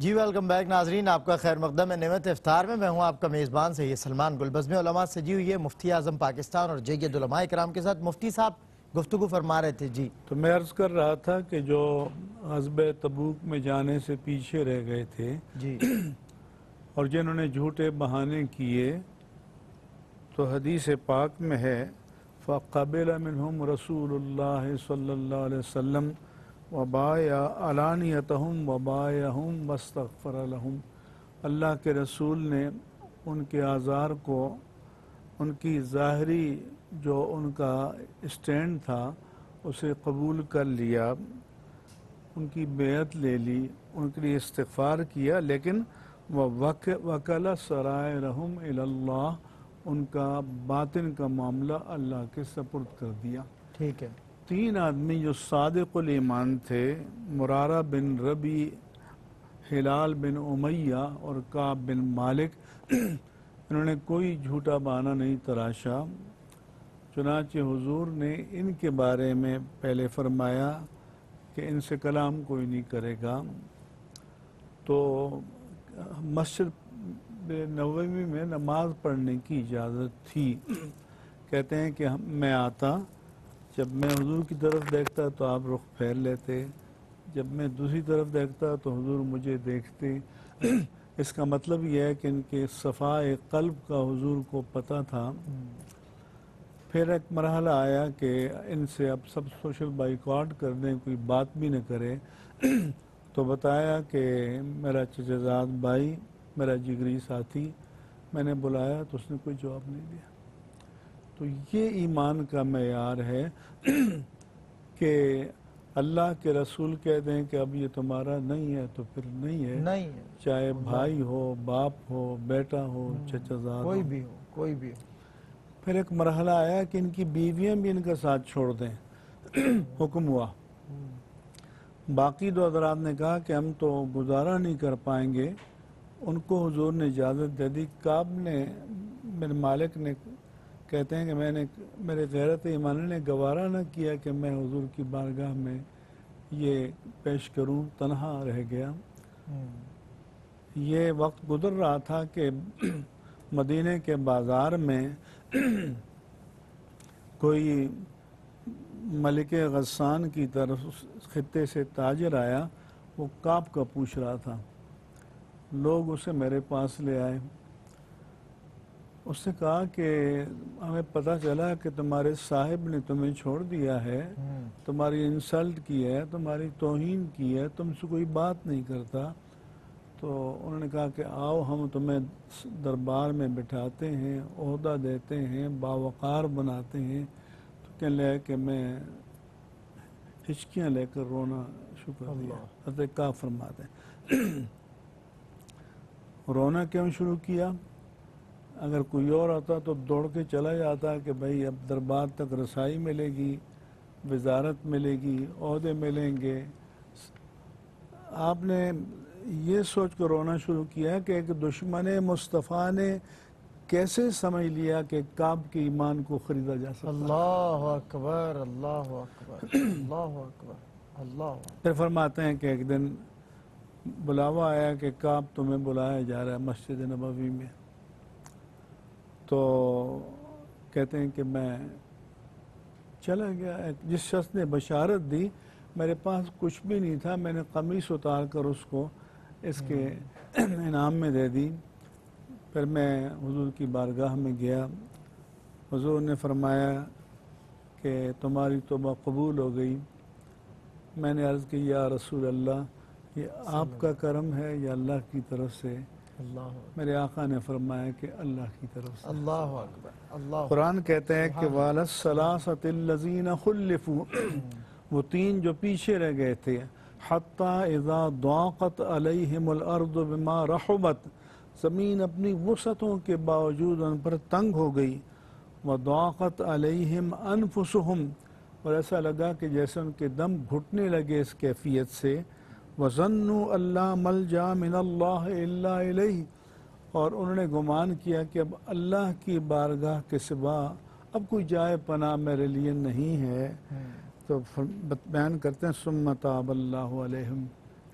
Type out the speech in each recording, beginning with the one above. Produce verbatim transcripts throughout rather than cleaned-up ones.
جی welcome back ناظرین، آپ کا خیر مقدم ہے نعمت افطار میں۔ میں ہوں آپ کا میزبان سے یہ سلمان گلبزم علماء سجی ہوئی ہے مفتی اعظم پاکستان اور جید علماء کرام کے ساتھ۔ مفتی صاحب گفتگو فرما رہے تھے جی تو میں عرض کر رہا تھا کہ جو غزوہ تبوک میں جانے سے پیچھے رہ گئے تھے جی اور جنہوں نے جھوٹے بہانے کیے، تو حدیث پاک میں ہے فَقَبِلَ مِنْهُمْ رَسُولُ اللَّهِ صلی اللہ علیہ وسلم وَبَایَ عَلَانِيَتَهُمْ وَبَایَهُمْ وَاسْتَغْفَرَ لَهُمْ۔ اللہ کے رسول نے ان کے آزار کو، ان کی ظاہری جو ان کا اسٹینڈ تھا اسے قبول کر لیا، ان کی بیعت لے لی، ان کے لیے استغفار کیا، لیکن وَوَكَلَ سَرَائِرَهُمْ إِلَى اللَّهِ، ان کا باطن کا معاملہ اللہ کے سپرد کر دیا۔ ٹھیک ہے۔ تین آدمی جو صادق الایمان تھے، مرارہ بن ربی، ہلال بن امیہ اور کعب بن مالک، انہوں نے کوئی جھوٹا بہانہ نہیں تراشا، چنانچہ حضور نے ان کے بارے میں پہلے فرمایا کہ ان سے کلام کوئی نہیں کرے گا۔ تو مسجد نبوی میں نماز پڑھنے کی اجازت تھی۔ کہتے ہیں کہ میں آتا، جب میں حضور کی طرف دیکھتا تو آپ رخ پھیر لیتے، جب میں دوسری طرف دیکھتا تو حضور مجھے دیکھتے۔ اس کا مطلب یہ ہے کہ ان کے صفائے قلب کا حضور کو پتہ تھا۔ پھر ایک مرحلہ آیا کہ ان سے اب سب سوشل بائیکاٹ کر دیں، کوئی بات بھی نہ کرے، تو بتایا کہ میرا چچا زاد بھائی، میرا جگری ساتھی، میں نے بلایا تو اس نے کوئی جواب نہیں دیا۔ تو یہ ایمان کا معیار ہے کہ اللہ کے رسول کہہ دیں کہ اب یہ تمہارا نہیں ہے تو پھر نہیں ہے، نہیں ہے، چاہے بھائی ہو، باپ ہو، بیٹا ہو، چچا زاد کوئی ہو۔ بھی ہو کوئی بھی ہو۔ پھر ایک مرحلہ آیا کہ ان کی بیویاں بھی ان کا ساتھ چھوڑ دیں، حکم ہوا۔ باقی دو حضرات نے کہا کہ ہم تو گزارا نہیں کر پائیں گے، ان کو حضور نے اجازت دے دی۔ کعب نے بن مالک نے کہتے ہیں کہ میں نے میرے غیرت ایمانی نے گوارا نہ کیا کہ میں حضور کی بارگاہ میں یہ پیش کروں، تنہا رہ گیا۔ یہ وقت گزر رہا تھا کہ مدینے کے بازار میں کوئی ملک غسان کی طرف خطے سے تاجر آیا، وہ کعب کا پوچھ رہا تھا، لوگ اسے میرے پاس لے آئے۔ اس نے کہا کہ ہمیں پتہ چلا کہ تمہارے صاحب نے تمہیں چھوڑ دیا ہے، تمہاری انسلٹ کی ہے، تمہاری توہین کی ہے، تم سے کوئی بات نہیں کرتا۔ تو انہوں نے کہا کہ آؤ ہم تمہیں دربار میں بٹھاتے ہیں، عہدہ دیتے ہیں، باوقار بناتے ہیں۔ تو کہنے لگا کہ میں ہچکیاں لے کر رونا شروع کر دیا۔ حضرت کعب فرماتے ہیں رونا کیوں شروع کیا؟ اگر کوئی اور آتا تو دوڑ کے چلا جاتا کہ بھائی اب دربار تک رسائی ملے گی، وزارت ملے گی، عہدے ملیں گے۔ آپ نے یہ سوچ کر رونا شروع کیا کہ ایک دشمن مصطفیٰ نے کیسے سمجھ لیا کہ کعب کے ایمان کو خریدا جا سکتا۔ اللہ اکبر، اللہ اکبر، اللہ اکبر، اللہ اکبر۔ پھر فرماتے ہیں کہ ایک دن بلاوا آیا کہ کعب تمہیں بلایا جا رہا ہے مسجد نبوی میں۔ تو کہتے ہیں کہ میں چلا گیا، جس شخص نے بشارت دی میرے پاس کچھ بھی نہیں تھا، میں نے قمیص اتار کر اس کو اس کے انعام میں دے دی۔ پھر میں حضور کی بارگاہ میں گیا، حضور نے فرمایا کہ تمہاری توبہ قبول ہو گئی۔ میں نے عرض کی یا رسول اللہ، یہ آپ کا کرم ہے یا اللہ کی طرف سے؟ اللہ میرے آقا نے فرمایا کہ اللہ کی طرف سے۔ اللہ اکبر، اللہ قرآن کہتے ہیں کہ وَعَلَى الثَّلَاثَةِ الَّذِينَ خُلِّفُوا، وہ تین جو پیچھے رہ گئے تھے، حَتَّى إِذَا ضَاقَتْ عَلَيْهِمُ الْأَرْضُ بِمَا رَحُبَتْ، زمین اپنی وسعتوں کے باوجود ان پر تنگ ہو گئی، وَضَاقَتْ عَلَيْهِمْ أَنفُسُهُمْ، اور ایسا لگا کہ جیسے ان کے دم گھٹنے لگے اس کیفیت سے، وَظَنُّوا أَن لَّا مَلْجَأَ مِنَ اللَّهِ إِلَّا إِلَيْهِ، اور انہوں نے گمان کیا کہ اب اللہ کی بارگاہ کے سوا اب کوئی جائے پناہ میرے لیے نہیں ہے۔ تو بیان کرتے ہیں ثُمَّ تَابَ اللَّهُ عَلَيْهِمْ،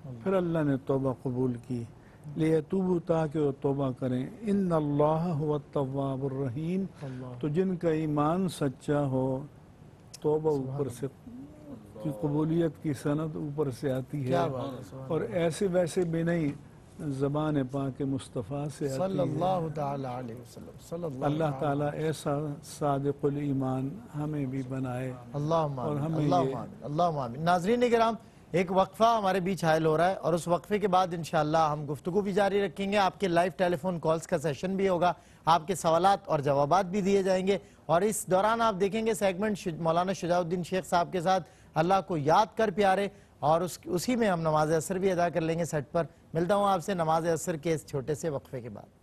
پھر اللہ نے توبہ قبول کی، لیتوبوا تاکہ وہ توبہ کریں، ان اللہ هو التواب الرحیم، تو جن کا ایمان سچا ہو توبہ اوپر سے کی قبولیت کی سند اوپر سے آتی ہے، اور ایسے ویسے بھی نہیں، زبان پاک مصطفیٰ سے آتی صلی ہے۔ اللہ تعالی علیہ وسلم صلی اللہ اللہ تعالیٰ ایسا صادق الایمان ہمیں بھی بنائے، اللہم اور آمین ہمیں اللہم یہ آمین اللہم آمین۔ ناظرین کرام، ایک وقفہ ہمارے بیچ حائل ہو رہا ہے، اور اس وقفے کے بعد انشاءاللہ ہم گفتگو بھی جاری رکھیں گے، آپ کے لائیو ٹیلی فون کالز کا سیشن بھی ہوگا، آپ کے سوالات اور جوابات بھی دیے جائیں گے، اور اس دوران آپ دیکھیں گے سیگمنٹ مولانا شجاع الدین شیخ صاحب کے ساتھ اللہ کو یاد کر پیارے، اور اس اسی میں ہم نماز عصر بھی ادا کر لیں گے سیٹ پر۔ ملتا ہوں آپ سے نماز عصر کے اس چھوٹے سے وقفے کے بعد۔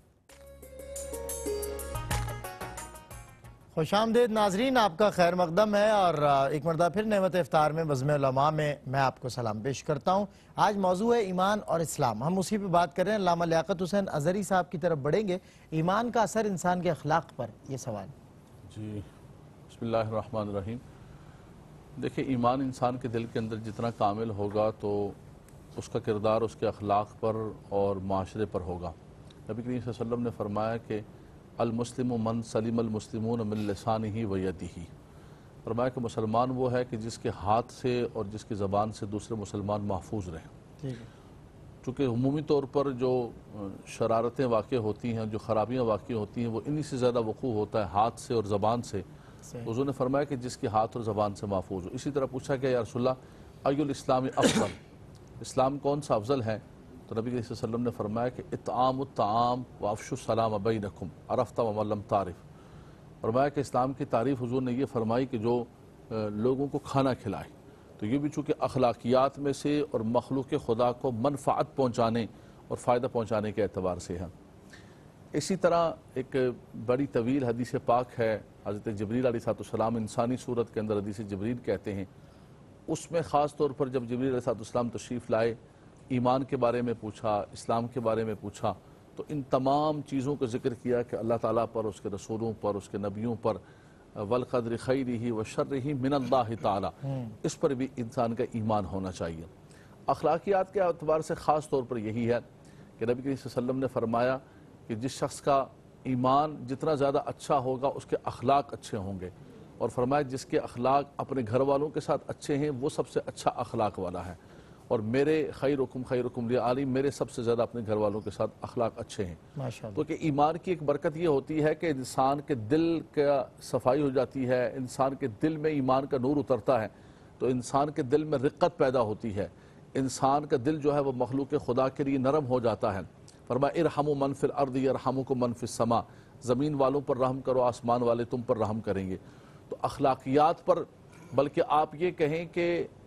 خوش آمدید ناظرین، آپ کا خیر مقدم ہے، اور ایک مرتبہ پھر نعمت افطار میں بزم علماء میں میں آپ کو سلام پیش کرتا ہوں۔ آج موضوع ہے ایمان اور اسلام، ہم اسی پہ بات کر رہے ہیں۔ علامہ لیاقت حسین ازہری صاحب کی طرف بڑھیں گے، ایمان کا اثر انسان کے اخلاق پر، یہ سوال۔ جی بسم اللہ الرحمن الرحیم۔ دیکھیں، ایمان انسان کے دل کے اندر جتنا کامل ہوگا تو اس کا کردار اس کے اخلاق پر اور معاشرے پر ہوگا۔ نبی کریم صلی اللہ علیہ وسلم نے فرمایا کہ المسلم من سلم المسلمون من لسانہ و یدہ، فرمایا کہ مسلمان وہ ہے کہ جس کے ہاتھ سے اور جس کی زبان سے دوسرے مسلمان محفوظ رہیں۔ ٹھیک ہے، چونکہ عمومی طور پر جو شرارتیں واقع ہوتی ہیں، جو خرابیاں واقع ہوتی ہیں، وہ انہی سے زیادہ وقوع ہوتا ہے، ہاتھ سے اور زبان سے۔ حضور نے فرمایا کہ جس کے ہاتھ اور زبان سے محفوظ ہو۔ اسی طرح پوچھا کہ یا رسول اللہ ای الاسلام افضل، اسلام کون سا افضل ہے؟ تو نبی صلی اللہ علیہ وسلم نے فرمایا کہ اطعام الطعام وافشوا السلام بینکم عرفت ومن لم تعرف، فرمایا کہ اسلام کی تعریف حضور نے یہ فرمائی کہ جو لوگوں کو کھانا کھلائے، تو یہ بھی چونکہ اخلاقیات میں سے اور مخلوق خدا کو منفعت پہنچانے اور فائدہ پہنچانے کے اعتبار سے ہے۔ اسی طرح ایک بڑی طویل حدیث پاک ہے، حضرت جبریل علیہ السلام انسانی صورت کے اندر حدیث جبریل کہتے ہیں، اس میں خاص طور پر جب جبریل علیہ السلام تشریف لائے، ایمان کے بارے میں پوچھا، اسلام کے بارے میں پوچھا، تو ان تمام چیزوں کا ذکر کیا کہ اللہ تعالیٰ پر، اس کے رسولوں پر، اس کے نبیوں پر، والقدر خیرہ وشرہ من اللہ تعالیٰ، اس پر بھی انسان کا ایمان ہونا چاہیے۔ اخلاقیات کے اعتبار سے خاص طور پر یہی ہے کہ نبی کریم صلی اللہ علیہ وسلم نے فرمایا کہ جس شخص کا ایمان جتنا زیادہ اچھا ہوگا اس کے اخلاق اچھے ہوں گے، اور فرمایا جس کے اخلاق اپنے گھر والوں کے ساتھ اچھے ہیں وہ سب سے اچھا اخلاق والا ہے، اور میرے خیرکم خیرکم لعلی، میرے سب سے زیادہ اپنے گھر والوں کے ساتھ اخلاق اچھے ہیں۔ ماشاءاللہ۔ تو کہ ایمان کی ایک برکت یہ ہوتی ہے کہ انسان کے دل کا صفائی ہو جاتی ہے، انسان کے دل میں ایمان کا نور اترتا ہے، تو انسان کے دل میں رقت پیدا ہوتی ہے، انسان کا دل جو ہے وہ مخلوق خدا کے لیے نرم ہو جاتا ہے۔ فرمایا ارحموا من فی الارض یرحمکم من فی السماء، زمین والوں پر رحم کرو، آسمان والے تم پر رحم کریں گے۔ تو اخلاقیات پر، بلکہ آپ یہ کہیں کہ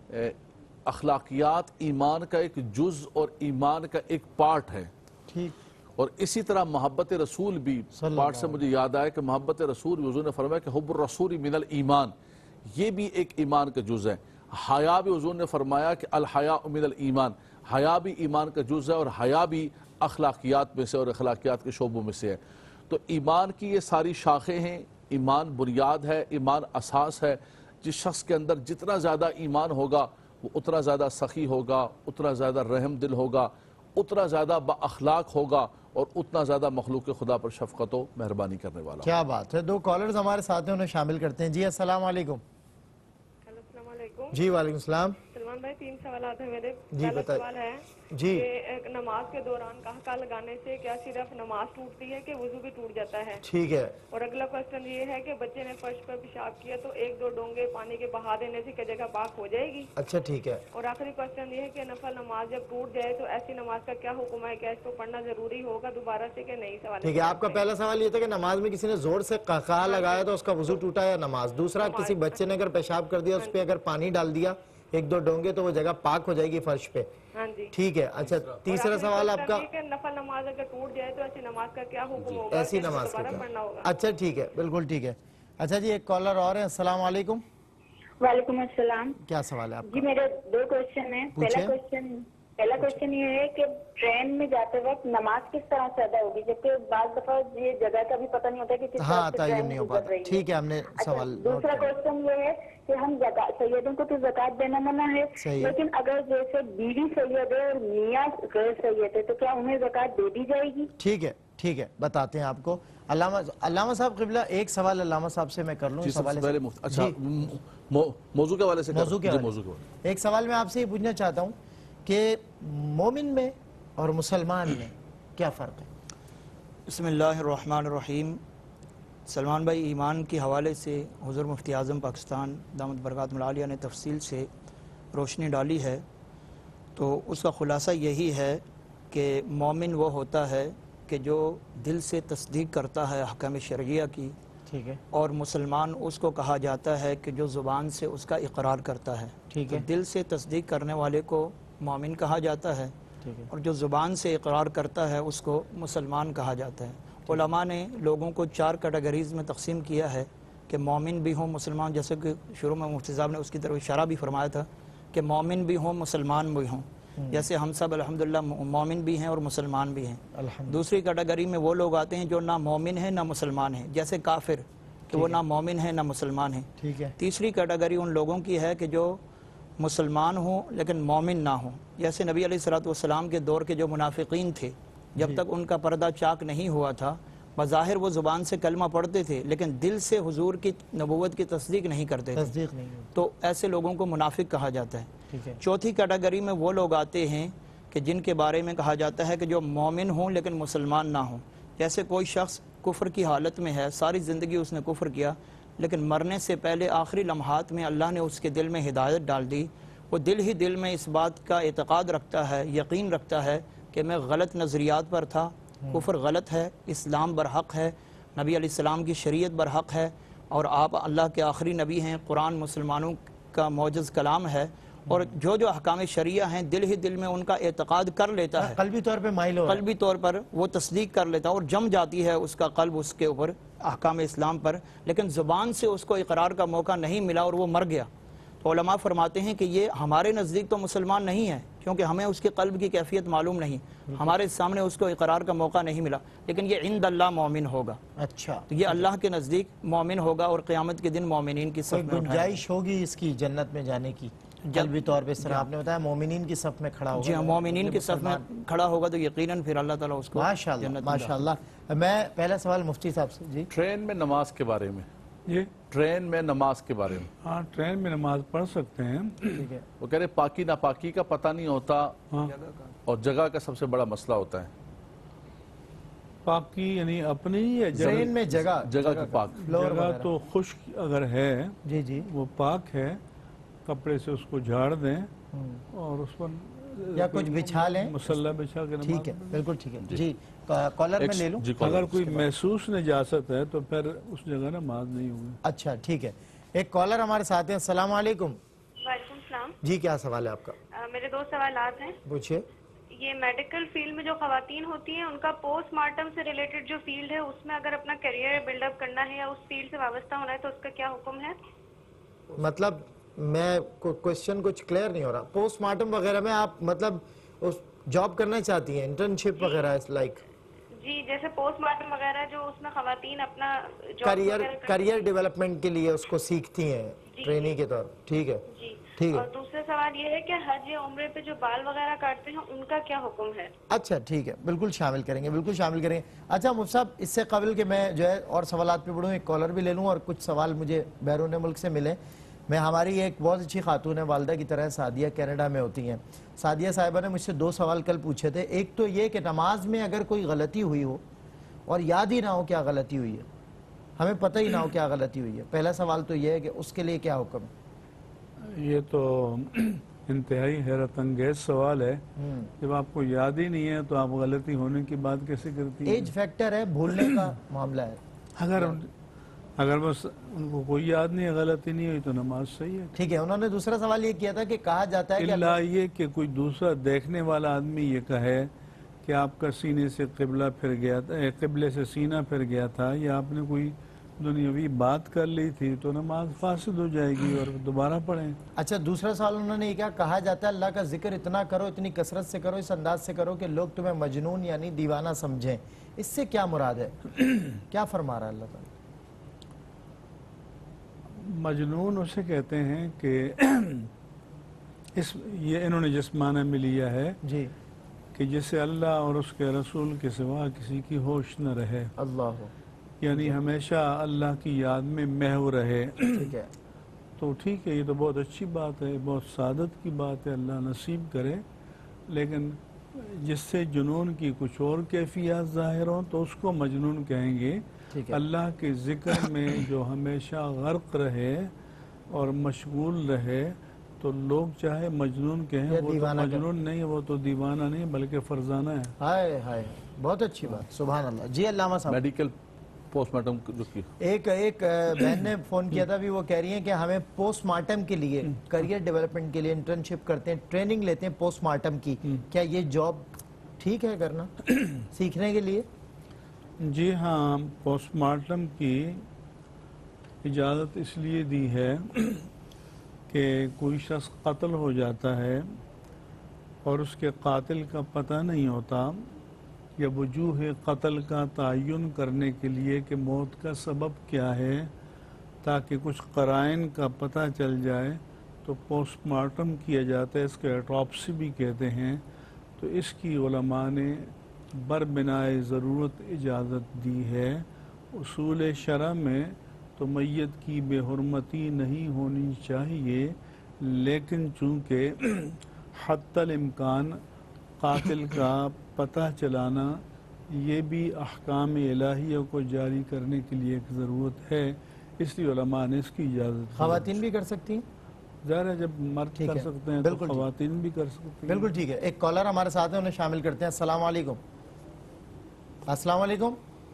اخلاقیات ایمان کا ایک جز اور ایمان کا ایک پارٹ ہے۔ ٹھیک، اور اسی طرح محبت رسول بھی پارٹ سے مجھے یاد آیا کہ محبت رسول بھی حضور نے فرمایا کہ حب الرسول من الایمان، یہ بھی ایک ایمان کا جز ہے۔ حیا بھی حضور نے فرمایا کہ الحیاء من الایمان، حیا بھی ایمان کا جز ہے، اور حیا بھی اخلاقیات میں سے اور اخلاقیات کے شعبوں میں سے ہے۔ تو ایمان کی یہ ساری شاخیں ہیں، ایمان بنیاد ہے، ایمان اساس ہے۔ جس شخص کے اندر جتنا زیادہ ایمان ہوگا وہ اتنا زیادہ سخی ہوگا، اتنا زیادہ رحم دل ہوگا، اتنا زیادہ با اخلاق ہوگا، اور اتنا زیادہ مخلوق خدا پر شفقت و مہربانی کرنے والا۔ کیا بات ہے، دو کالرز ہمارے ساتھ ہیں، انہیں شامل کرتے ہیں۔ جی السلام علیکم۔ السلام علیکم جی وعلیکم السلام۔ سلمان بھائی، تین سوالات ہیں میرے۔ جی پہلا بتائیے۔ سوال ہے جی کہ ایک نماز کے دوران قہقہ لگانے سے کیا صرف نماز ٹوٹتی ہے کہ وضو بھی ٹوٹ جاتا ہے؟ ٹھیک ہے۔ اور اگلا کوشچن یہ ہے کہ بچے نے فرش پر پیشاب کیا تو ایک دو ڈونگے پانی کے بہا دینے سے کیا جگہ پاک ہو جائے گی؟ اچھا ٹھیک ہے۔ اور آخری کوشچن یہ ہے کہ نفل نماز جب ٹوٹ جائے تو ایسی نماز کا کیا حکم ہے؟ کیا اس کو پڑھنا ضروری ہوگا دوبارہ سے کہ نہیں؟ سوال ٹھیک ہے، آپ کا پہلا سوال یہ تھا کہ نماز میں کسی نے زور سے قہقہہ لگایا تو اس کا وضو ٹوٹا یا نماز؟ دوسرا، کسی بچے نے اگر پیشاب کر دیا، اس پہ اگر پانی ڈال دیا ایک دو ڈونگے تو وہ جگہ پاک ہو جائے گی فرش پہ؟ ہاں جی ٹھیک ہے۔ اچھا، تیسرا سوال آپ کا کہ نفل نماز اگر ٹوٹ جائے تو ایسی نماز کا کیا حکم ہوگا؟ ایسی کیا نماز کا دوبارہ کیا؟ پڑھنا ہوگا؟ اچھا ٹھیک ہے، بالکل ٹھیک ہے۔ اچھا جی، ایک کالر اور ہے۔ السلام علیکم۔ وعلیکم السلام۔ کیا سوال ہے آپ جی کا؟ میرے دو کوشچن ہیں۔ پہلا پوچھیں۔ کوشچن پہلا کوشچن یہ ہے کہ ٹرین میں جاتے وقت نماز کس طرح سے ادا ہوگی، جبکہ بعض دفعہ یہ جگہ کا بھی پتہ نہیں ہوتا کہ کس ہاں طرح سے تعین ٹرین نہیں ہو گزر پاتا. رہی ہے. ٹھیک ہے ہم نے اچھا، سوال نوٹ دوسرا کیا. کوشچن یہ ہے کہ ہم زکات سیدوں کو تو زکات دینا منع ہے، صحیح. لیکن اگر جیسے بیوی سید ہے اور میاں غیر سید ہے تو کیا انہیں زکات دے دی جائے گی؟ ٹھیک ہے ٹھیک ہے بتاتے ہیں آپ کو. علامہ علامہ صاحب قبلہ ایک سوال علامہ صاحب سے میں کر لوں جی اس سب سے حوالے پہلے سے. مفت اچھا مو- موضوع کے حوالے سے کر- موضوع کے جی، حوالے موضوع کے سے. حوالے سے. ایک سوال میں آپ سے یہ پوچھنا چاہتا ہوں کہ مومن میں اور مسلمان میں کیا فرق ہے؟ بسم اللہ الرحمن الرحیم. سلمان بھائی، ایمان کے حوالے سے حضور مفتی اعظم پاکستان دامت برکاتہ العالیہ نے تفصیل سے روشنی ڈالی ہے، تو اس کا خلاصہ یہی ہے کہ مومن وہ ہوتا ہے کہ جو دل سے تصدیق کرتا ہے احکام شرعیہ کی، ٹھیک ہے اور مسلمان اس کو کہا جاتا ہے کہ جو زبان سے اس کا اقرار کرتا ہے. ٹھیک تو ہے دل سے تصدیق کرنے والے کو مومن کہا جاتا ہے، ٹھیک ہے اور جو زبان سے اقرار کرتا ہے اس کو مسلمان کہا جاتا ہے. علماء نے لوگوں کو چار کیٹیگریز میں تقسیم کیا ہے کہ مومن بھی ہوں مسلمان، جیسے کہ شروع میں مفتی صاحب نے اس کی طرف اشارہ بھی فرمایا تھا کہ مومن بھی ہوں مسلمان بھی ہوں. جیسے ہم سب الحمدللہ مومن بھی ہیں اور مسلمان بھی ہیں. الحمد. دوسری کیٹیگری میں وہ لوگ آتے ہیں جو نہ مومن ہیں نہ مسلمان ہیں، جیسے کافر کہ وہ نہ مومن ہیں نہ مسلمان ہیں. ٹھیک ہے تیسری کیٹیگری ان لوگوں کی ہے کہ جو مسلمان ہوں لیکن مومن نہ ہوں، جیسے نبی علیہ الصلوۃ والسلام کے دور کے جو منافقین تھے، جب تک ان کا پردہ چاک نہیں ہوا تھا، بظاہر وہ زبان سے کلمہ پڑھتے تھے لیکن دل سے حضور کی نبوت کی تصدیق نہیں کرتے تھے، تصدیق نہیں ہوتی. تو ایسے لوگوں کو منافق کہا جاتا ہے. ٹھیک ہے چوتھی کیٹیگری میں وہ لوگ آتے ہیں کہ جن کے بارے میں کہا جاتا ہے کہ جو مومن ہوں لیکن مسلمان نہ ہوں. جیسے کوئی شخص کفر کی حالت میں ہے، ساری زندگی اس نے کفر کیا، لیکن مرنے سے پہلے آخری لمحات میں اللہ نے اس کے دل میں ہدایت ڈال دی. وہ دل ہی دل میں اس بات کا اعتقاد رکھتا ہے، یقین رکھتا ہے کہ میں غلط نظریات پر تھا، کفر غلط ہے، اسلام برحق ہے، نبی علیہ السلام کی شریعت برحق ہے، اور آپ اللہ کے آخری نبی ہیں، قرآن مسلمانوں کا معجز کلام ہے، اور جو جو احکام شریعہ ہیں دل ہی دل میں ان کا اعتقاد کر لیتا ہے، قلبی طور پہ مائل ہو رہا ہے. قلبی طور پر وہ تصدیق کر لیتا ہے اور جم جاتی ہے اس کا قلب اس کے اوپر احکام اسلام پر، لیکن زبان سے اس کو اقرار کا موقع نہیں ملا اور وہ مر گیا. تو علماء فرماتے ہیں کہ یہ ہمارے نزدیک تو مسلمان نہیں ہے، کیونکہ ہمیں اس کے قلب کی کیفیت معلوم نہیں، ہمارے سامنے اس کو اقرار کا موقع نہیں ملا، لیکن یہ عند اللہ مومن ہوگا. اچھا تو یہ اللہ کے نزدیک مومن ہوگا اور قیامت کے دن مومنین کی کوئی صف میں اٹھایا گنجائش ہوگی اس کی جنت میں جانے کی قلبی طور پہ؟ اس طرح آپ نے بتایا مومنین کی صف میں کھڑا ہوگا. جی ہاں، مومنین کی صف میں کھڑا ہوگا تو یقیناً پھر اللہ تعالیٰ اس کو ماشاء اللہ جنت میں ماشاء اللہ. میں پہلا سوال مفتی صاحب سے. جی ٹرین میں نماز کے بارے میں یہ ٹرین میں نماز کے بارے میں ہاں ٹرین میں نماز پڑھ سکتے ہیں. ٹھیک ہے وہ کہہ رہے پاکی ناپاکی کا پتہ نہیں ہوتا ہاں اور جگہ کا سب سے بڑا مسئلہ ہوتا ہے. پاکی یعنی اپنی یا ٹرین میں جگہ جگہ کی پاک. فلور جگہ وغیرہ. تو خشک اگر ہے جی جی وہ پاک ہے، کپڑے سے اس کو جھاڑ دیں ہم. اور اس پر یا کچھ بچھا لیں. مسلح بچھا کے ٹھیک ہے نماز. بالکل ٹھیک ہے. جی کالر میں لے لوں. جی کالر. اگر کوئی محسوس نجاست ہے تو پھر اس جگہ نماز نہیں ہوگی. اچھا ٹھیک ہے. ایک کالر ہمارے ساتھ ہیں. السلام علیکم. وعلیکم السلام. جی کیا سوال ہے آپ کا؟ آ، میرے دو سوالات ہیں. پوچھیے. یہ میڈیکل فیلڈ میں جو خواتین ہوتی ہیں ان کا پوسٹ مارٹم سے ریلیٹڈ جو فیلڈ ہے اس میں اگر اپنا کیریئر بلڈ اپ کرنا ہے یا اس فیلڈ سے وابستہ ہونا ہے تو اس کا کیا حکم ہے؟ مطلب میں کوشچن کچھ کلیئر نہیں ہو رہا. پوسٹ مارٹم وغیرہ میں آپ مطلب اس جاب کرنا چاہتی ہیں، انٹرنشپ وغیرہ لائک جی جیسے پوسٹ مارٹم وغیرہ جو اس میں خواتین اپنا کریئر کریئر ڈیولپمنٹ کے لیے اس کو سیکھتی ہیں ٹریننگ کے طور. ٹھیک ہے جی. ٹھیک اور ہے. دوسرا سوال یہ ہے کہ حج یا عمرے پہ جو بال وغیرہ کاٹتے ہیں ان کا کیا حکم ہے؟ اچھا ٹھیک ہے بالکل شامل کریں گے بالکل شامل کریں گے. اچھا مفتی صاحب اس سے قبل کہ میں جو ہے اور سوالات پہ بڑھوں ایک کالر بھی لے لوں اور کچھ سوال مجھے بیرون ملک سے ملے. میں ہماری ایک بہت اچھی خاتون ہے والدہ کی طرح سعدیہ کینیڈا میں ہوتی ہیں. سعدیہ صاحبہ نے مجھ سے دو سوال کل پوچھے تھے. ایک تو یہ کہ نماز میں اگر کوئی غلطی ہوئی ہو اور یاد ہی نہ ہو کیا غلطی ہوئی ہے، ہمیں پتہ ہی نہ ہو کیا غلطی ہوئی ہے، پہلا سوال تو یہ ہے کہ اس کے لیے کیا حکم ہے؟ یہ تو انتہائی حیرت انگیز سوال ہے. جب آپ کو یاد ہی نہیں ہے تو آپ غلطی ہونے کی بات کیسے کرتی ہیں؟ ایج فیکٹر ہے، بھولنے کا معاملہ ہے. اگر اگر بس ان کو کوئی یاد نہیں ہے، غلطی نہیں ہوئی تو نماز صحیح ہے. ٹھیک ہے. انہوں نے دوسرا سوال یہ کیا تھا کہ کہا جاتا ہے کہ اللہ یہ کہ کوئی دوسرا دیکھنے والا آدمی یہ کہے کہ آپ کا سینے سے قبلہ پھر گیا تھا، قبلے سے سینہ پھر گیا تھا، یا آپ نے کوئی دنیاوی بات کر لی تھی تو نماز فاسد ہو جائے گی اور دوبارہ پڑھیں. اچھا دوسرا سوال انہوں نے یہ کیا کہا جاتا ہے اللہ کا ذکر اتنا کرو اتنی کثرت سے کرو اس انداز سے کرو کہ لوگ تمہیں مجنون یعنی دیوانہ سمجھیں, اس سے کیا مراد ہے؟ کیا فرما رہا ہے اللہ تعالیٰ؟ مجنون اسے کہتے ہیں کہ اس یہ انہوں نے جس معنی میں لیا ہے جی کہ جسے اللہ اور اس کے رسول کے سوا کسی کی ہوش نہ رہے, اللہ یعنی ہمیشہ اللہ کی یاد میں محو رہے. ٹھیک ہے تو ٹھیک ہے, یہ تو بہت اچھی بات ہے, بہت سعادت کی بات ہے, اللہ نصیب کرے. لیکن جس سے جنون کی کچھ اور کیفیات ظاہر ہوں تو اس کو مجنون کہیں گے. ٹھیک ہے اللہ کے ذکر میں جو ہمیشہ غرق رہے اور مشغول رہے تو لوگ چاہے مجنون کہیں, یا وہ تو دیوانہ کہیں. مجنون نہیں, وہ تو دیوانہ نہیں بلکہ فرزانہ ہے. ہائے ہائے بہت اچھی بات, سبحان اللہ. جی علامہ صاحب, میڈیکل پوسٹ مارٹم جو کی ایک ایک بہن نے فون کیا تھا بھی, وہ کہہ رہی ہیں کہ ہمیں پوسٹ مارٹم کے لیے کریئر ڈیولپمنٹ کے لیے انٹرنشپ کرتے ہیں, ٹریننگ لیتے ہیں پوسٹ مارٹم کی, کیا یہ جاب ٹھیک ہے کرنا سیکھنے کے لیے؟ جی ہاں, پوسٹ مارٹم کی اجازت اس لیے دی ہے کہ کوئی شخص قتل ہو جاتا ہے اور اس کے قاتل کا پتہ نہیں ہوتا, یا وجوہ قتل کا تعین کرنے کے لیے کہ موت کا سبب کیا ہے تاکہ کچھ قرائن کا پتہ چل جائے تو پوسٹ مارٹم کیا جاتا ہے, اس کے اٹاپسی بھی کہتے ہیں. تو اس کی علماء نے بربنائے ضرورت اجازت دی ہے. اصول شرع میں تو میت کی بے حرمتی نہیں ہونی چاہیے, لیکن چونکہ حتی الامکان قاتل کا پتہ چلانا یہ بھی احکام الہیہ کو جاری کرنے کے لیے ایک ضرورت ہے, اس لیے علماء نے اس کی اجازت دی. خواتین بھی کر سکتی ہیں؟ ظاہر ہے جب مرد کر سکتے ہیں تو خواتین بھی کر سکتی ہیں. بالکل ٹھیک ہے. ایک کالر ہمارے ساتھ ہیں, انہیں شامل کرتے ہیں. السلام علیکم. السلام علیکم.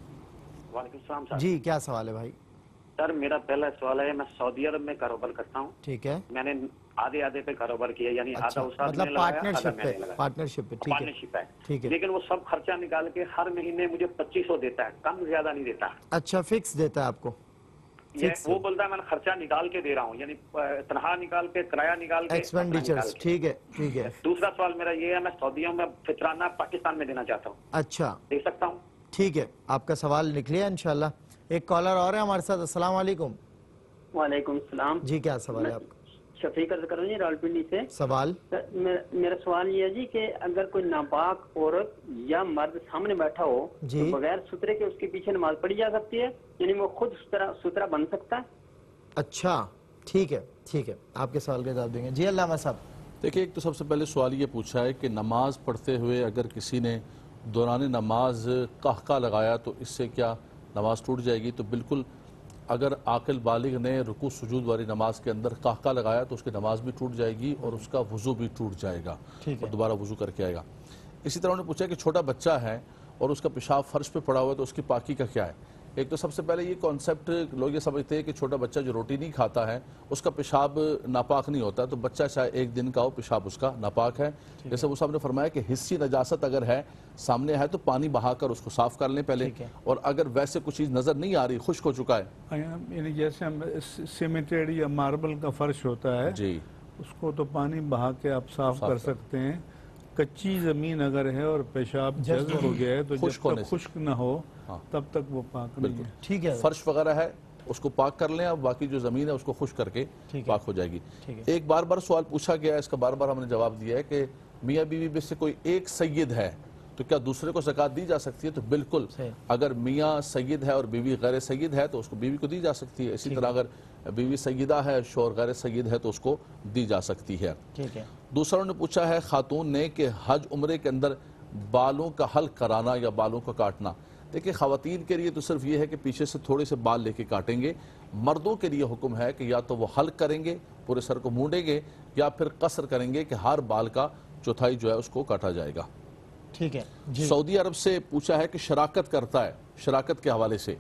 وعلیکم السلام سر. جی کیا سوال ہے بھائی؟ سر میرا پہلا سوال ہے, میں سعودی عرب میں کاروبار کرتا ہوں. ٹھیک ہے, میں نے آدھے آدھے پہ کاروبار کیا, یعنی آدھا استاد نے مطلب لگایا, پارٹنرشپ آدھا میں پہ, نے لگایا. پارٹنرشپ پہ. ٹھیک ہے پارٹنرشپ ہے, ٹھیک ہے. لیکن وہ سب خرچہ نکال کے ہر مہینے مجھے پچیس سو دیتا ہے, کم زیادہ نہیں دیتا. اچھا فکس دیتا ہے آپ کو؟ یہ وہ بولتا ہے میں نے خرچہ نکال کے دے رہا ہوں, یعنی تنخواہ نکال کے, کرایہ نکال کے, ایکسپینڈیچرز. ٹھیک ہے ٹھیک ہے. دوسرا سوال میرا یہ ہے, میں سعودیوں میں فطرانہ پاکستان میں دینا چاہتا ہوں. اچھا دے سکتا ہوں؟ ٹھیک ہے, آپ کا سوال نکلیا انشاءاللہ. ایک کالر اور ہے ہمارے ساتھ. السلام علیکم. وعلیکم السلام. جی کیا سوال ہے آپ کا؟ شفیق عرض کر رہا ہوں جی, راولپنڈی سے. سوال میرا سوال یہ ہے جی کہ اگر کوئی ناپاک عورت یا مرد سامنے بیٹھا ہو تو بغیر سترے کے اس کے پیچھے نماز پڑھی جا سکتی ہے, یعنی وہ خود سترا بن سکتا ہے؟ اچھا ٹھیک ہے ٹھیک ہے, آپ کے سوال کا جواب دیں گے. جی علامہ صاحب. دیکھیں, ایک تو سب سے پہلے سوال یہ پوچھا ہے کہ نماز پڑھتے ہوئے اگر کسی نے دوران نماز قہقہ لگایا تو اس سے کیا نماز ٹوٹ جائے گی؟ تو بالکل, اگر عاقل بالغ نے رکوع سجود والی نماز کے اندر قہقہ لگایا تو اس کی نماز بھی ٹوٹ جائے گی اور اس کا وضو بھی ٹوٹ جائے گا اور دوبارہ وضو کر کے آئے گا. اسی طرح انہوں نے پوچھا کہ چھوٹا بچہ ہے اور اس کا پیشاب فرش پہ پڑا ہوا ہے تو اس کی پاکی کا کیا ہے؟ ایک تو سب سے پہلے یہ کانسیپٹ لوگ یہ سمجھتے ہیں کہ چھوٹا بچہ جو روٹی نہیں کھاتا ہے اس کا پیشاب ناپاک نہیں ہوتا, تو بچہ چاہے ایک دن کا ہو پیشاب اس کا ناپاک ہے. جیسے وہ صاحب نے فرمایا کہ حصی نجاست اگر ہے سامنے ہے تو پانی بہا کر اس کو صاف کر لیں پہلے, اور اگر ویسے کچھ چیز نظر نہیں آ رہی, خشک ہو چکا ہے, یعنی جیسے ہم سیمیٹڈ یا ماربل کا فرش ہوتا ہے جی اس کو تو پانی بہا کے آپ صاف کر سکتے ہیں. کچی زمین اگر ہے اور پیشاب جذب ہو گیا ہے تو جب تک خشک نہ ہو تب تک وہ پاک نہیں ہے. ٹھیک ہے, فرش وغیرہ ہے اس کو پاک کر لیں, اب باقی جو زمین ہے اس کو خشک کر کے پاک ہو جائے گی. ایک بار بار سوال پوچھا گیا ہے, اس کا بار بار ہم نے جواب دیا ہے کہ میاں بیوی میں سے کوئی ایک سید ہے تو کیا دوسرے کو زکوٰۃ دی جا سکتی ہے؟ تو بالکل, اگر میاں سید ہے اور بیوی غیر سید ہے تو اس کو بیوی کو دی جا سکتی ہے. اسی طرح اگر بیوی سیدہ ہے, شوہر غیر سید ہے تو اس کو دی جا سکتی ہے. دوسروں نے پوچھا ہے خاتون نے کہ حج عمرے کے اندر بالوں کا حلق کرانا یا بالوں کا کاٹنا. دیکھیں, خواتین کے لیے تو صرف یہ ہے کہ پیچھے سے تھوڑے سے بال لے کے کاٹیں گے. مردوں کے لیے حکم ہے کہ یا تو وہ حلق کریں گے, پورے سر کو مونڈیں گے, یا پھر قصر کریں گے کہ ہر بال کا چوتھائی جو ہے اس کو کاٹا جائے گا. ٹھیک ہے. سعودی عرب سے پوچھا ہے کہ شراکت کرتا ہے, شراکت کے حوالے سے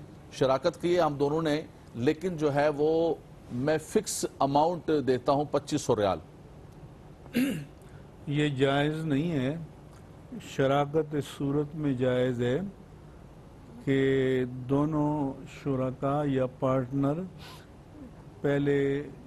شراکت کی ہے ہم دونوں نے, لیکن جو ہے وہ میں فکس اماؤنٹ دیتا ہوں پچیس سو ریال. یہ جائز نہیں ہے. شراکت اس صورت میں جائز ہے کہ دونوں شرکا یا پارٹنر پہلے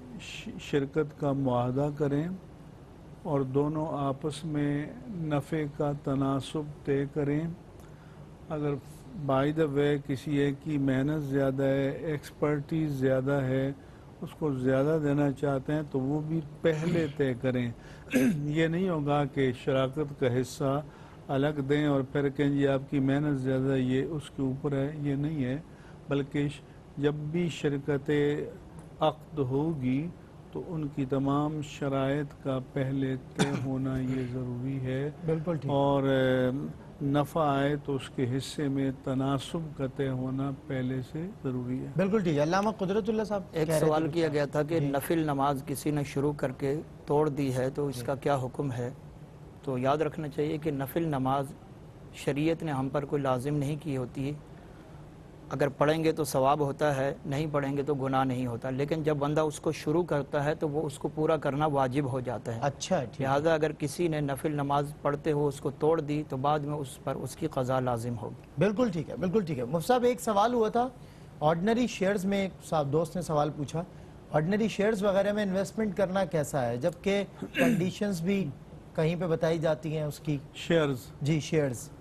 شرکت کا معاہدہ کریں اور دونوں آپس میں نفع کا تناسب طے کریں. اگر بائی دا وے کسی ایک کی محنت زیادہ ہے، ایکسپرٹیز زیادہ ہے، اس کو زیادہ دینا چاہتے ہیں تو وہ بھی پہلے طے کریں. یہ نہیں ہوگا کہ شراکت کا حصہ الگ دیں اور پھر کہیں جی آپ کی محنت زیادہ یہ اس کے اوپر ہے. یہ نہیں ہے، بلکہ جب بھی شرکت عقد ہوگی تو ان کی تمام شرائط کا پہلے طے ہونا یہ ضروری ہے. بالکل ٹھیک. اور نفع آئے تو اس کے حصے میں تناسب کا طے ہونا پہلے سے ضروری ہے. بالکل ٹھیک ہے. علامہ قدرت اللہ صاحب ایک سوال کیا گیا تھا کہ نفل نماز کسی نے شروع کر کے توڑ دی ہے تو اس کا کیا حکم ہے. تو یاد رکھنا چاہیے کہ نفل نماز شریعت نے ہم پر کوئی لازم نہیں کی ہوتی ہے. اگر پڑھیں گے تو ثواب ہوتا ہے، نہیں پڑھیں گے تو گناہ نہیں ہوتا. لیکن جب بندہ اس کو شروع کرتا ہے تو وہ اس کو پورا کرنا واجب ہو جاتا ہے. اچھا، لہٰذا اگر کسی نے نفل نماز پڑھتے ہو اس کو توڑ دی تو بعد میں اس پر اس کی قضا لازم ہوگی. بالکل ٹھیک ہے، بالکل ٹھیک ہے. مفتی صاحب ایک سوال ہوا تھا آرڈنری شیئرز میں، صاحب دوست نے سوال پوچھا آرڈنری شیئرز وغیرہ میں انویسٹمنٹ کرنا کیسا ہے جبکہ کنڈیشنز بھی کہیں پہ بتائی جاتی ہیں اس کی. شیئرز جی شیئرز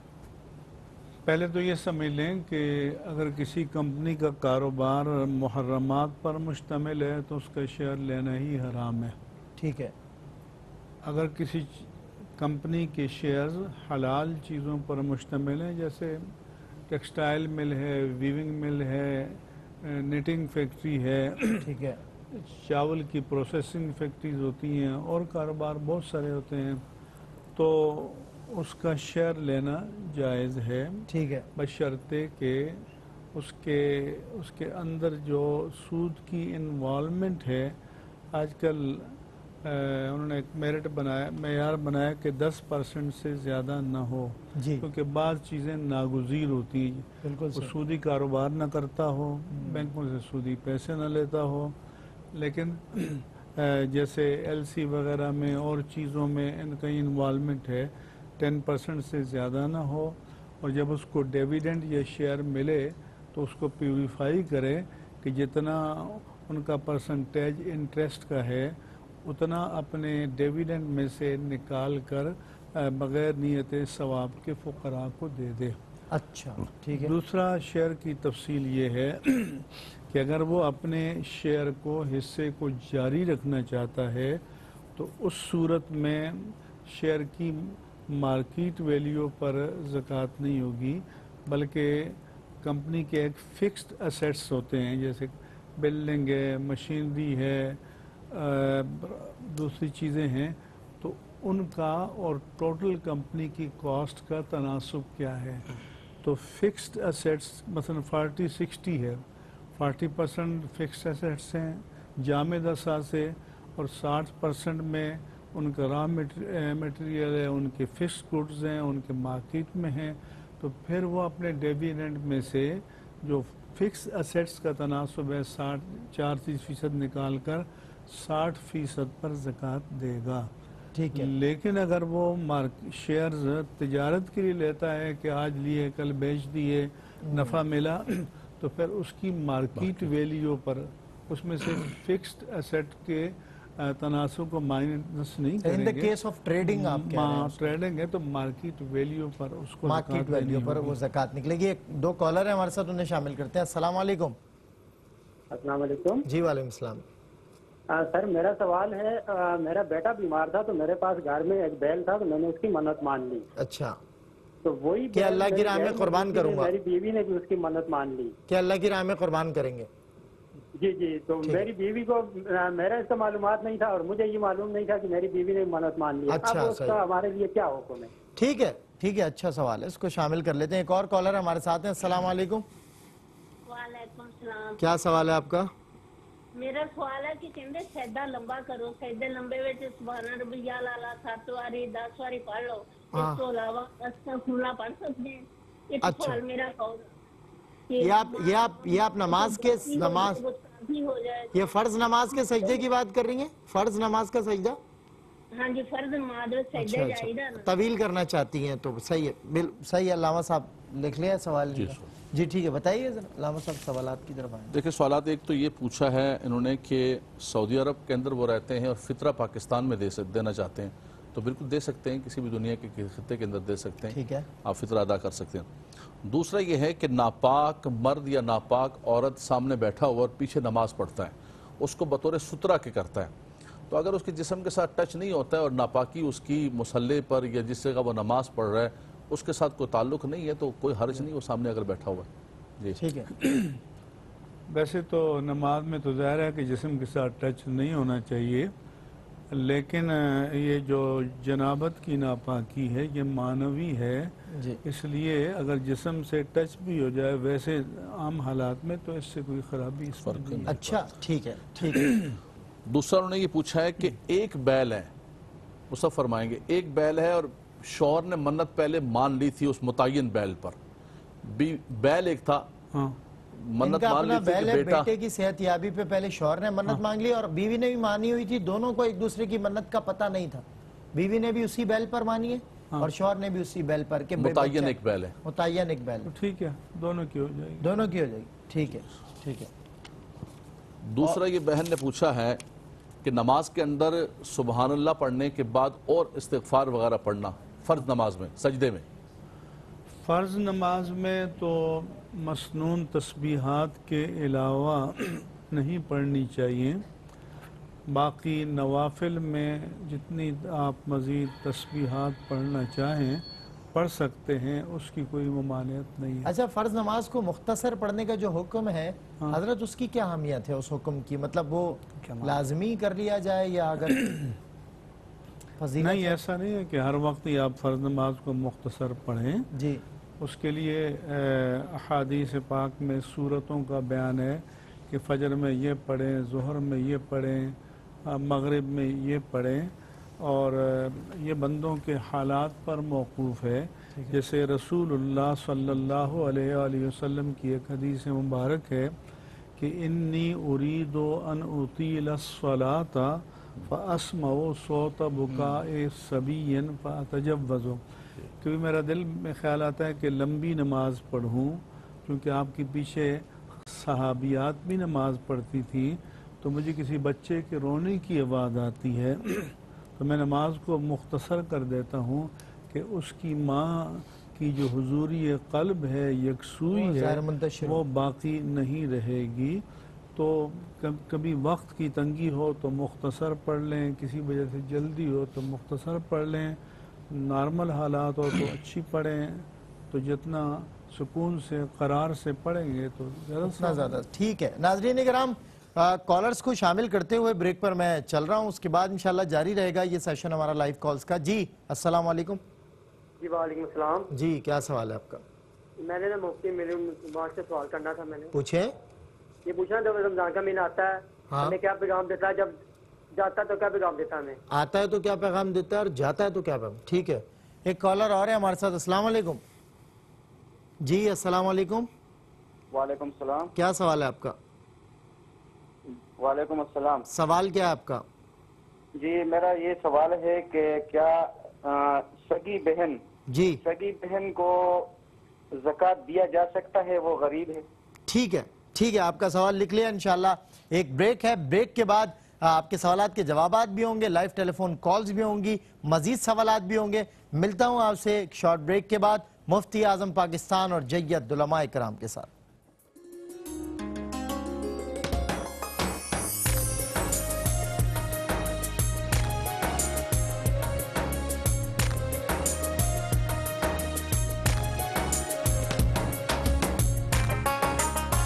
پہلے تو یہ سمجھ لیں کہ اگر کسی کمپنی کا کاروبار محرمات پر مشتمل ہے تو اس کا شیئر لینا ہی حرام ہے. ٹھیک ہے. اگر کسی کمپنی کے شیئرز حلال چیزوں پر مشتمل ہیں، جیسے ٹیکسٹائل مل ہے، ویونگ مل ہے، نیٹنگ فیکٹری ہے، ٹھیک ہے، چاول کی پروسیسنگ فیکٹریز ہوتی ہیں اور کاروبار بہت سارے ہوتے ہیں، تو اس کا شیئر لینا جائز ہے. ٹھیک ہے. بشرطے کہ اس کے اس کے اندر جو سود کی انوالومنٹ ہے، آج کل انہوں نے ایک میرٹ بنایا معیار بنایا کہ دس پرسنٹ سے زیادہ نہ ہو. جی کیونکہ بعض چیزیں ناگزیر ہوتی ہیں. بالکل وہ سودی کاروبار نہ کرتا ہو، بینکوں سے سودی پیسے نہ لیتا ہو، لیکن جیسے ایل سی وغیرہ میں اور چیزوں میں ان کا انوالومنٹ ہے، ٹین پرسنٹ سے زیادہ نہ ہو. اور جب اس کو ڈیویڈنڈ یا شیئر ملے تو اس کو پیوریفائی کرے کہ جتنا ان کا پرسنٹیج انٹرسٹ کا ہے اتنا اپنے ڈیویڈنڈ میں سے نکال کر بغیر نیت ثواب کے فقراء کو دے دے. اچھا ٹھیک ہے. دوسرا شیئر کی تفصیل یہ ہے کہ اگر وہ اپنے شیئر کو حصے کو جاری رکھنا چاہتا ہے تو اس صورت میں شیئر کی مارکیٹ ویلیو پر زکوٰۃ نہیں ہوگی، بلکہ کمپنی کے ایک فکسڈ اسیٹس ہوتے ہیں، جیسے بلڈنگ ہے، مشینری ہے، دوسری چیزیں ہیں، تو ان کا اور ٹوٹل کمپنی کی کاسٹ کا تناسب کیا ہے. تو فکسڈ اسیٹس مثلا فارٹی سکسٹی ہے، فارٹی پرسنٹ فکسڈ اسیٹس ہیں جامد اثاثے اور ساٹھ پرسنٹ میں ان کا را میٹیریل ہے، ان کے فکسڈ گڈز ہیں، ان کے مارکیٹ میں ہیں. تو پھر وہ اپنے ڈیویڈنڈ میں سے جو فکس اسیٹس کا تناسب ہے ساٹھ چار فیصد نکال کر ساٹھ فیصد پر زکوٰۃ دے گا. ٹھیک ہے. لیکن اگر وہ شیئرز تجارت کے لیے لیتا ہے کہ آج لیے کل بیچ دیے نفع ملا تو پھر اس کی مارکیٹ ویلیو پر اس میں سے فکسڈ اسیٹ کے تناسب کو مائنس نہیں کریں گے. In the case of trading آپ کہہ رہے ہیں ٹریڈنگ ہے تو مارکیٹ ویلیو پر اس کو مارکیٹ ویلیو پر وہ زکوٰۃ نکلے گی. دو کالر ہیں ہمارے ساتھ، انہیں شامل کرتے ہیں. السلام علیکم. السلام علیکم. جی وعلیکم السلام. سر میرا سوال ہے، میرا بیٹا بیمار تھا تو میرے پاس گھر میں ایک بیل تھا تو میں نے اس کی منت مان لی. اچھا. تو وہی کہ اللہ کی راہ میں قربان کروں گا. میری بیوی نے بھی اس کی منت مان لی کہ اللہ کی راہ میں قربان کریں گے. جی جی. تو میری بیوی کو میرا اس کا معلومات نہیں تھا اور مجھے یہ معلوم نہیں تھا کہ میری بیوی نے منت مان لی. اچھا اب اس کا ہمارے لیے کیا حکم ہے؟ ٹھیک ہے ٹھیک ہے، اچھا سوال ہے، اس کو شامل کر لیتے ہیں. ایک اور کالر ہمارے ساتھ ہیں. السلام علیکم. وعلیکم السلام. کیا سوال ہے آپ کا؟ میرا سوال ہے کہ کہندے سجدہ لمبا کرو، سجدے لمبے وچ سبحان ربی اعلیٰ سات واری دس واری پڑھ لو، اس تو علاوہ استغفراللہ پڑھ سکتے ہیں. ایک سوال میرا کہو یہ آپ یہ آپ یہ آپ نماز کے نماز یہ فرض نماز کے سجدے کی بات کر رہی ہیں؟ فرض نماز کا سجدہ؟ ہاں جی، فرض نماز میں سجدہ جائیدہ نا. طویل کرنا چاہتی ہیں تو صحیح ہے، صحیح ہے. علامہ صاحب لکھ لیا سوال جی جی ٹھیک ہے بتائیے علامہ صاحب سوالات کی طرف آئیں. دیکھیں سوالات ایک تو یہ پوچھا ہے انہوں نے کہ سعودی عرب کے اندر وہ رہتے ہیں اور فطرہ پاکستان میں دے دینا چاہتے ہیں تو بالکل دے سکتے ہیں کسی بھی دنیا کے خطے کے اندر دے سکتے ہیں ٹھیک ہے آپ فطرہ ادا کر سکتے ہیں. دوسرا یہ ہے کہ ناپاک مرد یا ناپاک عورت سامنے بیٹھا ہوا اور پیچھے نماز پڑھتا ہے اس کو بطور سترہ کے کرتا ہے تو اگر اس کے جسم کے ساتھ ٹچ نہیں ہوتا ہے اور ناپاکی اس کی مصلے پر یا جس جگہ وہ نماز پڑھ رہا ہے اس کے ساتھ کوئی تعلق نہیں ہے تو کوئی حرج نہیں وہ سامنے اگر بیٹھا ہوا ہے. جی ٹھیک ہے. ویسے تو نماز میں تو ظاہر ہے کہ جسم کے ساتھ ٹچ نہیں ہونا چاہیے لیکن یہ جو جنابت کی ناپاکی ہے یہ معنوی ہے جی اس لیے اگر جسم سے ٹچ بھی ہو جائے ویسے عام حالات میں تو اس سے کوئی خرابی اس پر نہیں ہے. اچھا ٹھیک ہے ٹھیک ہے. دوسرا انہوں نے یہ پوچھا ہے کہ ایک بیل ہے وہ سب فرمائیں گے ایک بیل ہے اور شوہر نے منت پہلے مان لی تھی اس متعین بیل پر بیل ایک تھا ہاں منت مان لی تھی کہ بیٹا بیٹے کی صحت یابی پہ پہلے شوہر نے منت مانگ لی اور بیوی نے بھی مانی ہوئی تھی دونوں کو ایک دوسرے کی منت کا پتہ نہیں تھا بیوی نے بھی اسی بیل پر مانی ہے اور شوہر نے بھی اسی بیل پر کہ متعین ایک بیل ہے متعین ایک بیل ٹھیک ہے دونوں کی ہو جائے گی دونوں کی ہو جائے گی. ٹھیک ہے ٹھیک ہے. دوسرا یہ بہن نے پوچھا ہے کہ نماز کے اندر سبحان اللہ پڑھنے کے بعد اور استغفار وغیرہ پڑھنا فرض نماز میں سجدے میں فرض نماز میں تو مسنون تسبیحات کے علاوہ نہیں پڑھنی چاہیے باقی نوافل میں جتنی آپ مزید تسبیحات پڑھنا چاہیں پڑھ سکتے ہیں اس کی کوئی ممانعت نہیں ہے. اچھا فرض نماز کو مختصر پڑھنے کا جو حکم ہے حضرت اس کی کیا اہمیت ہے اس حکم کی مطلب وہ لازمی کر لیا جائے یا اگر نہیں ایسا نہیں ہے کہ ہر وقت ہی آپ فرض نماز کو مختصر پڑھیں جی اس کے لیے احادیث پاک میں صورتوں کا بیان ہے کہ فجر میں یہ پڑھیں ظہر میں یہ پڑھیں مغرب میں یہ پڑھیں اور یہ بندوں کے حالات پر موقوف ہے جیسے رسول اللہ صلی اللہ علیہ وآلہ وسلم کی ایک حدیث مبارک ہے کہ انی ارید ان اطیل الصلاۃ فاسمع صوت بکاء صبی فاتجوز کیونکہ میرا دل میں خیال آتا ہے کہ لمبی نماز پڑھوں کیونکہ آپ کے پیچھے صحابیات بھی نماز پڑھتی تھی تو مجھے کسی بچے کے رونے کی آواز آتی ہے تو میں نماز کو مختصر کر دیتا ہوں کہ اس کی ماں کی جو حضوری قلب ہے یکسوئی ہے وہ باقی نہیں رہے گی تو کبھی وقت کی تنگی ہو تو مختصر پڑھ لیں کسی وجہ سے جلدی ہو تو مختصر پڑھ لیں نارمل حالات ہو تو اچھی پڑھیں تو جتنا سکون سے قرار سے پڑھیں گے تو اتنا زیادہ ٹھیک ہے. ناظرین کرام کالرز کو شامل کرتے ہوئے بریک پر میں چل رہا ہوں اس کے بعد انشاءاللہ جاری رہے گا یہ سیشن ہمارا لائیو کالز کا. جی السلام علیکم. جی وعلیکم السلام. جی کیا سوال ہے آپ کا؟ میں نے نا مفتی میرے بات سے سوال کرنا تھا. میں نے پوچھیں. یہ پوچھنا جب رمضان کا مہینہ آتا ہے ہمیں کیا پیغام دیتا ہے جب جاتا ہے تو کیا پیغام دیتا ہے ہمیں آتا ہے تو کیا پیغام دیتا ہے اور جاتا ہے تو کیا پیغام. ٹھیک ہے ایک کالر اور ہے ہمارے ساتھ. السلام علیکم. جی السلام علیکم. وعلیکم السلام. کیا سوال ہے آپ کا؟ وعلیکم السلام. سوال کیا ہے آپ کا؟ جی میرا یہ سوال ہے کہ کیا سگی بہن جی سگی بہن کو زکوٰۃ دیا جا سکتا ہے وہ غریب ہے؟ ٹھیک ہے ٹھیک ہے آپ کا سوال لکھ لیا. انشاءاللہ ایک بریک ہے بریک کے بعد آپ کے سوالات کے جوابات بھی ہوں گے لائیو ٹیلی فون کالز بھی ہوں گی مزید سوالات بھی ہوں گے. ملتا ہوں آپ سے ایک شارٹ بریک کے بعد مفتی اعظم پاکستان اور جید علماء کرام کے ساتھ.